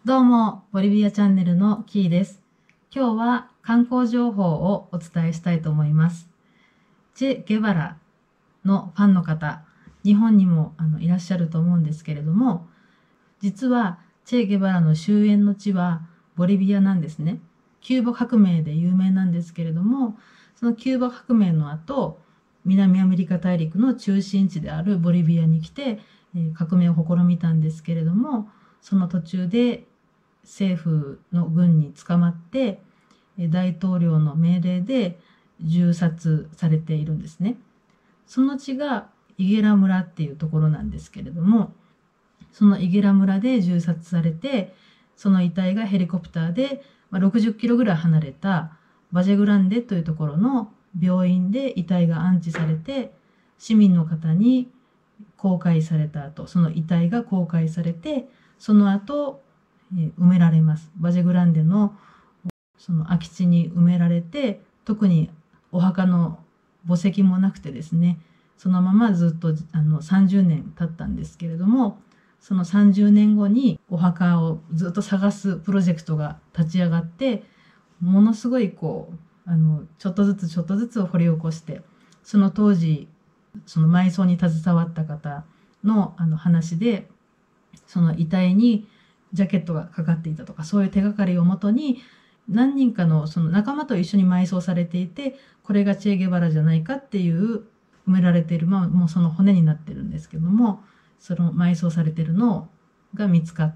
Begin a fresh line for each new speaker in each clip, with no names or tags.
どうも、ボリビアチャンネルのキーです。今日は観光情報をお伝えしたいと思います。チェ・ゲバラのファンの方、日本にもいらっしゃると思うんですけれども、実はチェ・ゲバラの終焉の地はボリビアなんですね。キューバ革命で有名なんですけれども、そのキューバ革命の後、南アメリカ大陸の中心地であるボリビアに来て、革命を試みたんですけれども、その途中で政府の軍に捕まって大統領の命令で銃殺されているんですね。その地がイゲラ村っていうところなんですけれども、そのイゲラ村で銃殺されて、その遺体がヘリコプターで60キロぐらい離れたバジェグランデというところの病院で遺体が安置されて、市民の方に公開された後、その遺体が公開されて、その後埋められます。バジェグランデのその空き地に埋められて、特にお墓の墓石もなくてですね、そのままずっと30年経ったんですけれども、その30年後にお墓をずっと探すプロジェクトが立ち上がって、ものすごいちょっとずつ掘り起こして、その当時その埋葬に携わった方の話で、その遺体にジャケットがかかっていたとか、そういう手がかりをもとに何人かのその仲間と一緒に埋葬されていて、これがチェ・ゲバラじゃないかっていう埋められている、もうその骨になってるんですけども、その埋葬されてるのが見つかって、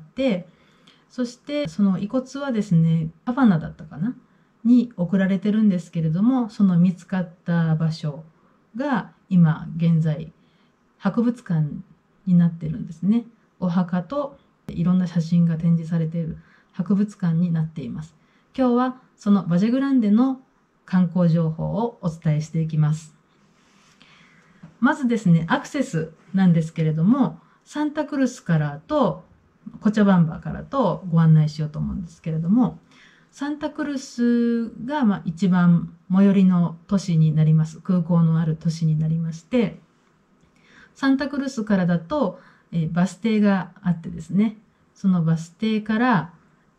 そしてその遺骨はですね、ハバナだったかなに送られてるんですけれども、その見つかった場所が今現在博物館になってるんですね。お墓といろんな写真が展示されている博物館になっています。今日はそのバジェグランデの観光情報をお伝えしていきます。まずですね、アクセスなんですけれども、サンタクルスからとコチャバンバからとご案内しようと思うんですけれども、サンタクルスが一番最寄りの都市になります。空港のある都市になりまして、サンタクルスからだとバス停があってですね、そのバス停から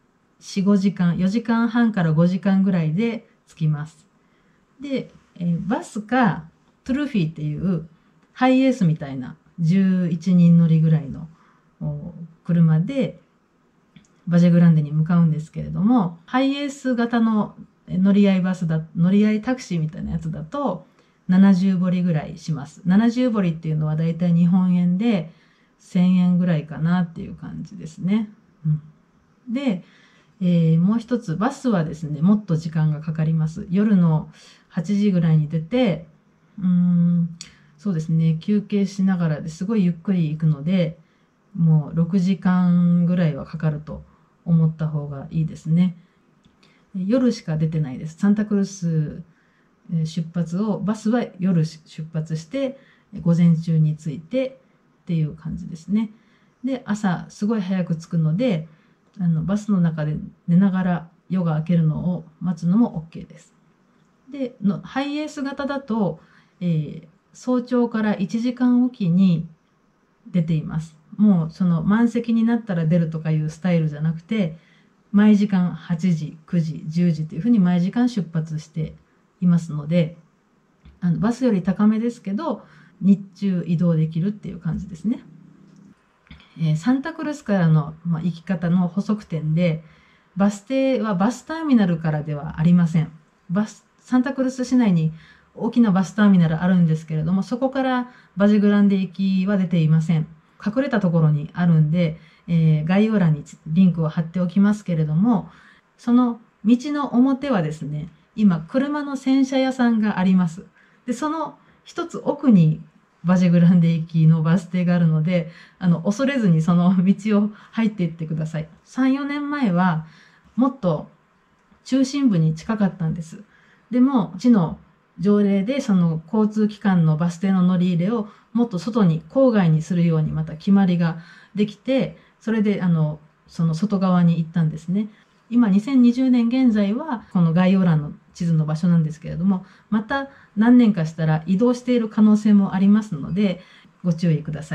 4、5時間、4時間半から5時間ぐらいで着きます。で、バスかトゥルフィーっていうハイエースみたいな11人乗りぐらいの車でバジェグランデに向かうんですけれども、ハイエース型の乗り合いタクシーみたいなやつだと70ボリぐらいします。70ボリっていうのはだいたい日本円で1000円ぐらいかなっていう感じですね。で、もう一つ、バスはですね、もっと時間がかかります。夜の8時ぐらいに出て、そうですね、休憩しながらですごいゆっくり行くので、もう6時間ぐらいはかかると思った方がいいですね。夜しか出てないです。サンタクルス出発を、バスは夜出発して、午前中に着いてっていう感じですね。で、朝すごい早く着くので、バスの中で寝ながら夜が明けるのを待つのも OK です。で、ハイエース型だと、早朝から1時間おきに出ています。もうその満席になったら出るとかいうスタイルじゃなくて、毎時間8時、9時、10時というふうに毎時間出発していますので、バスより高めですけど、日中移動できるっていう感じですね。サンタクルスからの、行き方の補足点で、バス停はバスターミナルからではありません。サンタクルス市内に大きなバスターミナルあるんですけれども、そこからバジェグランデ行きは出ていません。隠れたところにあるんで、概要欄にリンクを貼っておきますけれども、その道の表はですね、今車の洗車屋さんがあります。で、その一つ奥にバジェグランデ行きのバス停があるので、恐れずにその道を入っていってください。3、4年前はもっと中心部に近かったんです。でも、市の条例でその交通機関のバス停の乗り入れをもっと外に、郊外にするようにまた決まりができて、それでその外側に行ったんですね。今2020年現在はこの概要欄の地図の場所なんですけれども、また何年かしたら移動している可能性もありますので、ご注意ください。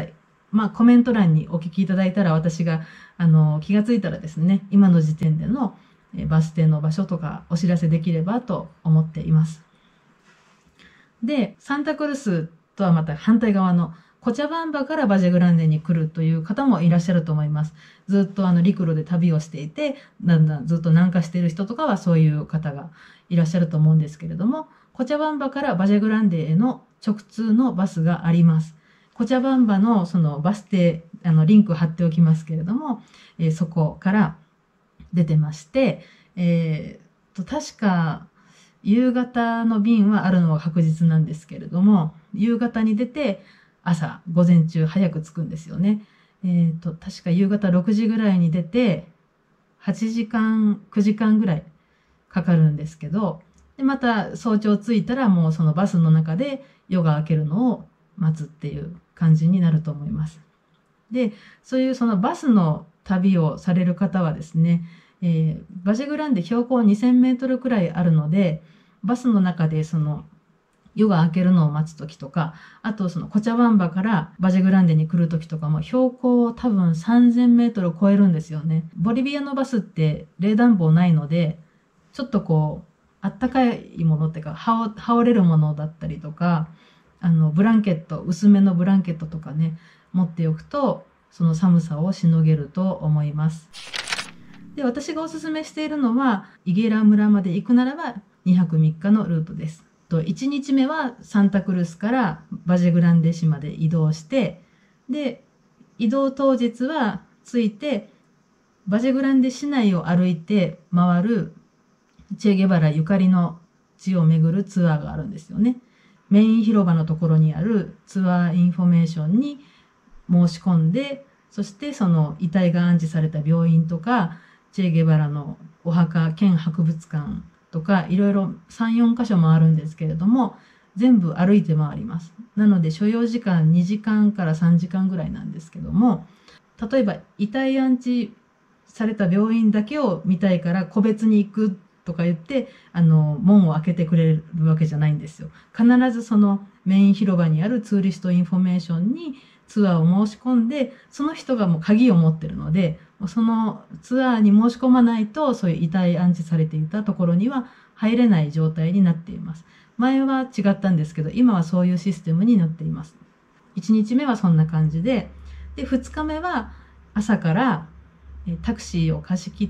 コメント欄にお聞きいただいたら、私が気がついたらですね、今の時点でのバス停の場所とかお知らせできればと思っています。で、サンタクルスとはまた反対側のコチャバンバからバジェグランデに来るという方もいらっしゃると思います。ずっと陸路で旅をしていて、だんだんずっと南下している人とかはそういう方がいらっしゃると思うんですけれども、コチャバンバからバジェグランデへの直通のバスがあります。コチャバンバのそのバス停、リンク貼っておきますけれども、そこから出てまして、確か夕方の便はあるのは確実なんですけれども、夕方に出て午前中早く着くんですよね。確か夕方6時ぐらいに出て、8時間、9時間ぐらいかかるんですけど、で、また早朝着いたらもうそのバスの中で夜が明けるのを待つっていう感じになると思います。で、そういうそのバスの旅をされる方はですね、バジェグランデ標高2000メートルくらいあるので、バスの中でその夜が明けるのを待つ時とか、あとそのコチャバンバからバジェグランデに来る時とかも標高多分3000メートルを超えるんですよね。ボリビアのバスって冷暖房ないので、ちょっとこう、あったかいものっていうか、羽織れるものだったりとか、ブランケット、薄めのブランケットとかね、持っておくと、その寒さをしのげると思います。で、私がおすすめしているのは、イゲラ村まで行くならば2泊3日のルートです。1日目はサンタクルスからバジェグランデ市まで移動して、で、移動当日は着いて、バジェグランデ市内を歩いて回るチェゲバラゆかりの地を巡るツアーがあるんですよね。メイン広場のところにあるツアーインフォメーションに申し込んで、そしてその遺体が安置された病院とか、チェゲバラのお墓兼博物館とか、いろいろ3、4カ所もあるんですけれども、全部歩いて回ります。なので所要時間2時間から3時間ぐらいなんですけども、例えば遺体安置された病院だけを見たいから個別に行くとか言って、門を開けてくれるわけじゃないんですよ。必ずそのメイン広場にあるツーリストインフォメーションにツアーを申し込んで、その人がもう鍵を持ってるので、そのツアーに申し込まないと、そういう遺体安置されていたところには入れない状態になっています。前は違ったんですけど、今はそういうシステムになっています。1日目はそんな感じで、2日目は朝からタクシーを貸し切って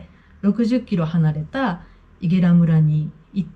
、60キロ離れたイゲラ村に行って、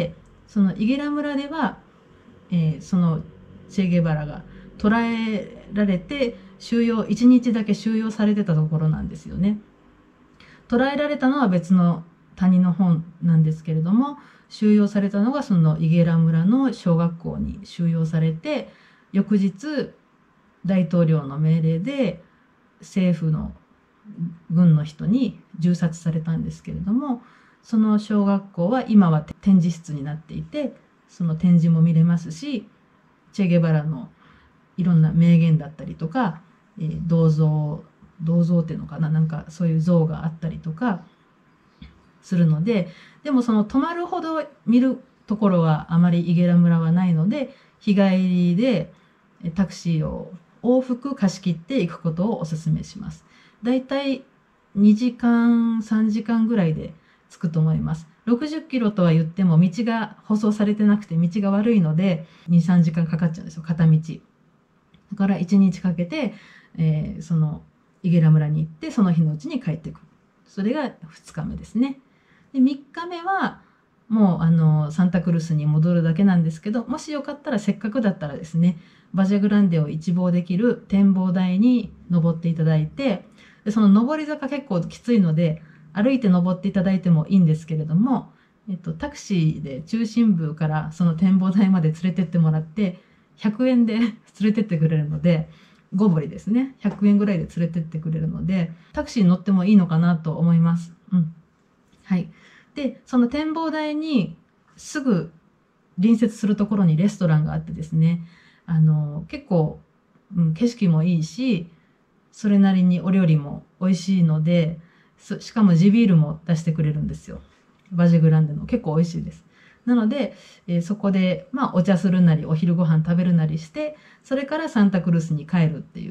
そのイゲラ村では、そのチェゲバラが捕らえられて1日だけ収容されてたところなんですよね。捕らえられたのは別の谷の方なんですけれども、収容されたのがそのイゲラ村の小学校に収容されて、翌日大統領の命令で政府の軍の人に銃殺されたんですけれども、その小学校は今は展示室になっていて、その展示も見れますし、チェゲバラのいろんな名言だったりとか、銅像っていうのかな、なんかそういう像があったりとかするので、でもその泊まるほど見るところはあまりイゲラ村はないので、日帰りでタクシーを往復貸し切っていくことをお勧めします。だいたい2時間、3時間ぐらいで着くと思います。60キロとは言っても道が舗装されてなくて道が悪いので2、3時間かかっちゃうんですよ、片道。だから1日かけて、そのイゲラ村に行ってその日のうちに帰ってくる。それが2日目ですね。で、3日目はもうサンタクルスに戻るだけなんですけど、もしよかったらせっかくだったらですね、バジェグランデを一望できる展望台に登っていただいて、でその上り坂結構きついので歩いて登っていただいてもいいんですけれども、タクシーで中心部からその展望台まで連れてってもらって100円で連れてってくれるので、5ボリですね、100円ぐらいで連れてってくれるので、タクシーに乗ってもいいのかなと思います。はい。で、その展望台にすぐ隣接するところにレストランがあってですね、結構、景色もいいし、それなりにお料理も美味しいので、しかも地ビールも出してくれるんですよ。バジェグランデの結構美味しいです。なので、そこで、お茶するなり、お昼ご飯食べるなりして、それからサンタクルスに帰るっていう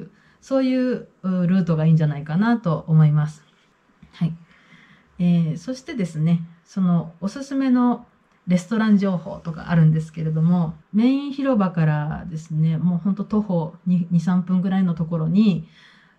そういうルートがいいんじゃないかなと思います。はい。そしてですね、そのおすすめのレストラン情報とかあるんですけれども、メイン広場からですね、もうほんと徒歩2、3分ぐらいのところに、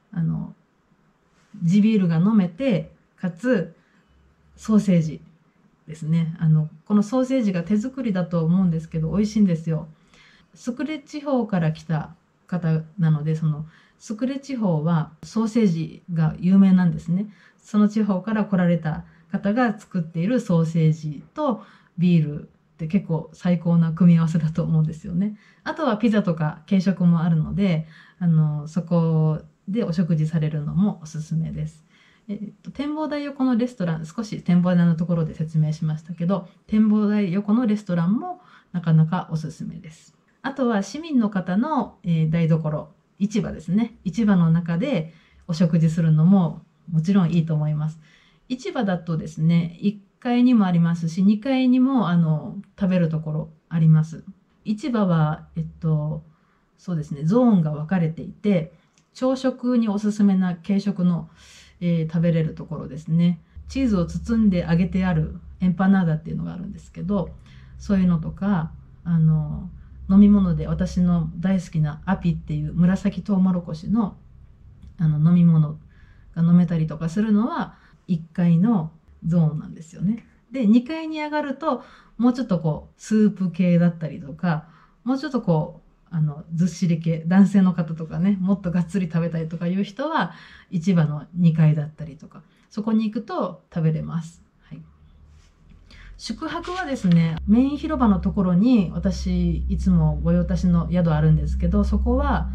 地ビールが飲めて、かつ、ソーセージですね。このソーセージが手作りだと思うんですけど、美味しいんですよ。スクレ地方から来た方なので、そのスクレ地方はソーセージが有名なんですね。その地方から来られた方が作っているソーセージとビールって結構最高な組み合わせだと思うんですよね。あとはピザとか軽食もあるので、そこでお食事されるのもおすすめです。展望台横のレストラン、少し展望台のところで説明しましたけど、展望台横のレストランもなかなかおすすめです。あとは市民の方の、台所、市場ですね。市場の中でお食事するのももちろんいいと思います。市場だとですね、1階にもありますし、2階にも食べるところあります。市場は、そうですね、ゾーンが分かれていて、朝食におすすめな軽食の、食べれるところですね。チーズを包んで揚げてあるエンパナーダっていうのがあるんですけど、そういうのとか、飲み物で私の大好きなアピっていう紫トウモロコシの飲み物が飲めたりとかするのは1階のゾーンなんですよね。で、2階に上がるともうちょっとこうスープ系だったりとか、もうちょっとこうずっしり系、男性の方とかね、もっとがっつり食べたいとかいう人は市場の2階だったりとか、そこに行くと食べれます。はい。宿泊はですね、メイン広場のところに私いつも御用達の宿あるんですけど、そこは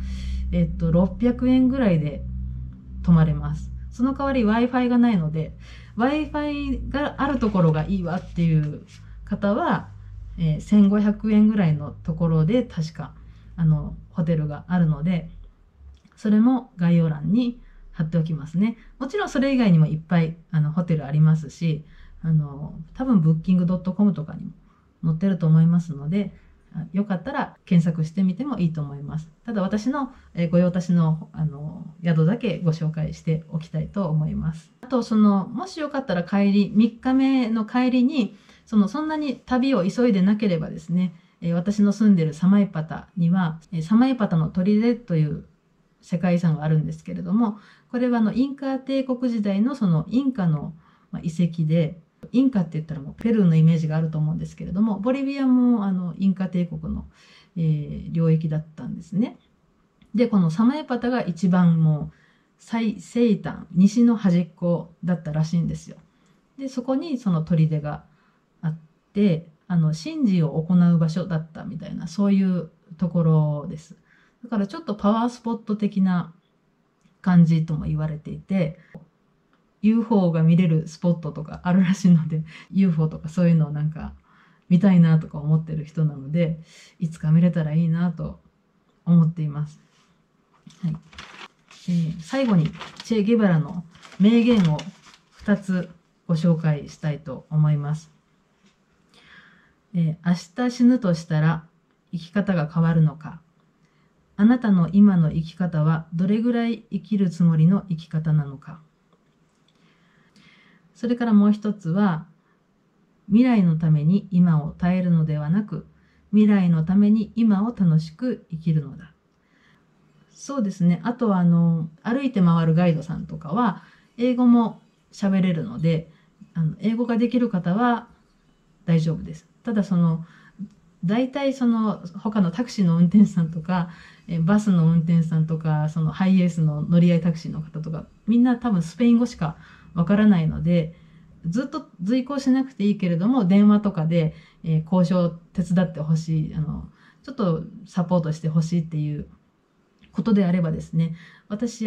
600円ぐらいで泊まれます。その代わり Wi-Fi がないので、Wi-Fi があるところがいいわっていう方は、1500円ぐらいのところで確かホテルがあるので、それも概要欄に貼っておきますね。もちろんそれ以外にもいっぱいホテルありますし、多分ブッキングドットコムとかにも載ってると思いますので、よかったら検索してみてもいいと思います。ただ私の御用達の宿だけご紹介しておきたいと思います。あともしよかったら帰り、3日目の帰りにそんなに旅を急いでなければですね、私の住んでるサマイパタにはサマイパタの砦という世界遺産があるんですけれども、これはインカ帝国時代のインカの遺跡で、インカって言ったらもうペルーのイメージがあると思うんですけれども、ボリビアもインカ帝国の、領域だったんですね。で、このサマエパタが一番もう最西端、西の端っこだったらしいんですよ。で、そこにその砦があって、神事を行う場所だったみたいな、そういうところです。だからちょっとパワースポット的な感じとも言われていて、UFO が見れるスポットとかあるらしいので、UFO とかそういうのをなんか見たいなとか思ってる人なので、いつか見れたらいいなと思っています。はい。最後にチェ・ゲバラの名言を2つご紹介したいと思います。明日死ぬとしたら生き方が変わるのか。あなたの今の生き方はどれぐらい生きるつもりの生き方なのか。それからもう一つは、未来のために今を耐えるのではなく、未来のために今を楽しく生きるのだ。そうですね。あとは歩いて回るガイドさんとかは英語も喋れるので、英語ができる方は大丈夫です。ただ大体他のタクシーの運転手さんとかバスの運転手さんとかハイエースの乗り合いタクシーの方とかみんな多分スペイン語しかわからないので、ずっと随行しなくていいけれども電話とかで、交渉を手伝ってほしい、ちょっとサポートしてほしいっていうことであればですね、私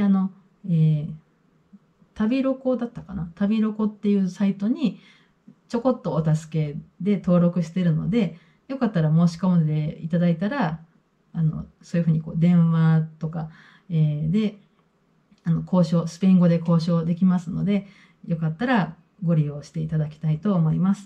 旅ロコだったかな、旅ロコっていうサイトにちょこっとお助けで登録してるので、よかったら申し込んでいただいたらそういうふうに電話とか、でスペイン語で交渉できますので、よかったらご利用していただきたいと思います。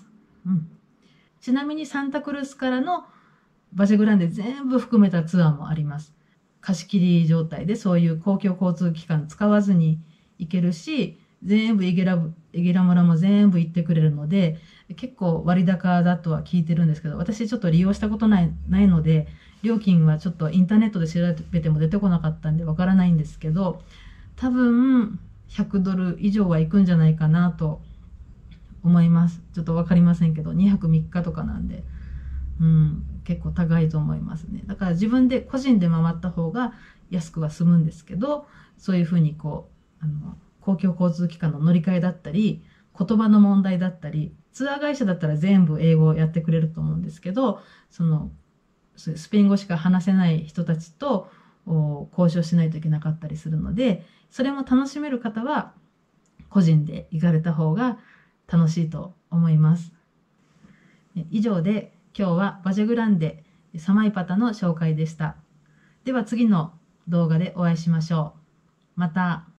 ちなみにサンタクルスからのバジェグランデ全部含めたツアーもあります。 貸し切り状態でそういう公共交通機関使わずに行けるし、全部イゲラ村も全部行ってくれるので、結構割高だとは聞いてるんですけど、私ちょっと利用したことないので、料金はちょっとインターネットで調べても出てこなかったんでわからないんですけど、多分100ドル以上は行くんじゃないかなと思います。ちょっと分かりませんけど、2泊3日とかなんで、結構高いと思いますね。だから自分で個人で回った方が安くは済むんですけど、そういうふうに公共交通機関の乗り換えだったり、言葉の問題だったり、ツアー会社だったら全部英語をやってくれると思うんですけど、スペイン語しか話せない人たちと交渉しないといけなかったりするので、それも楽しめる方は個人で行かれた方が楽しいと思います。以上で今日はバジェグランデサマイパタの紹介でした。では次の動画でお会いしましょう。また。